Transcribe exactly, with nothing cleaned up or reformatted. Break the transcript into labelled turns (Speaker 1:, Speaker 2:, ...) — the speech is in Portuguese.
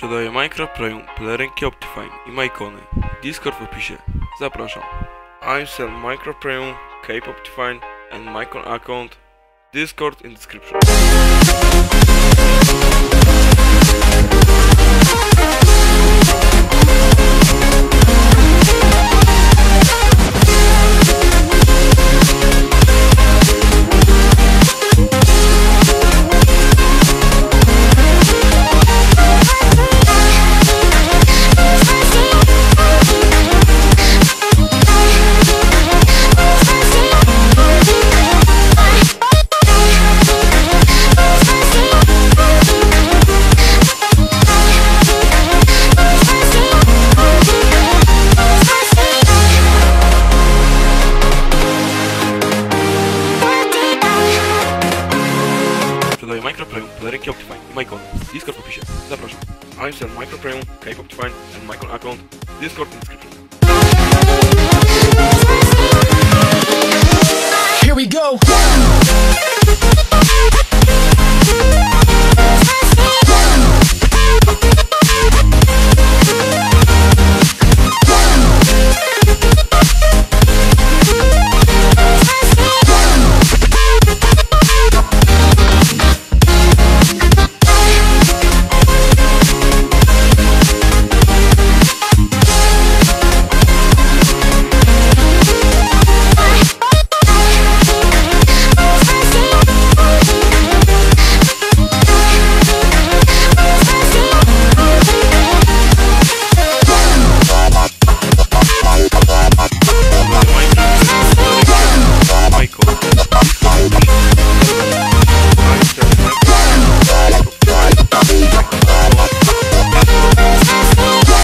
Speaker 1: Sprzedaję Minecraft Premium, pelerynki OPTIFINE i Minecony. Discord w opisie. Zapraszam. I sell Minecraft Premium, Cape OPTIFINE and Minecon account. Discord in description. Minecraft Premium, pelerynki OPTIFINE i Minecony. Discord w opisie. Zapraszam. I sell Minecraft Premium, Cape OPTIFINE and Minecon account. Discord in description.
Speaker 2: Here we go.